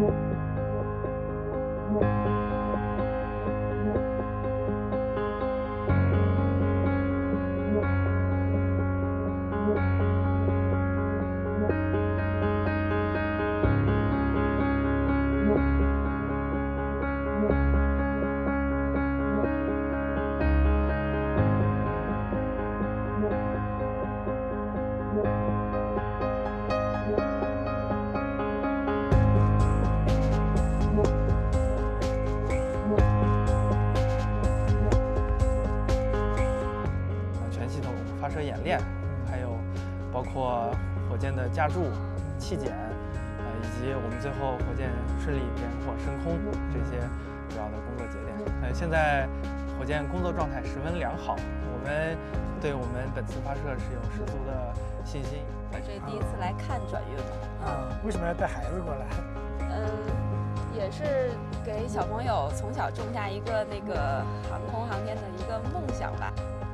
发射演练，还有包括火箭的加注、气检，以及我们最后火箭顺利点火升空这些主要的工作节点。现在火箭工作状态十分良好，我们对我们本次发射是有十足的信心。 我这第一次来看转运嘛， 为什么要带孩子过来？ 也是给小朋友从小种下一个那个航空航天的一个梦想吧。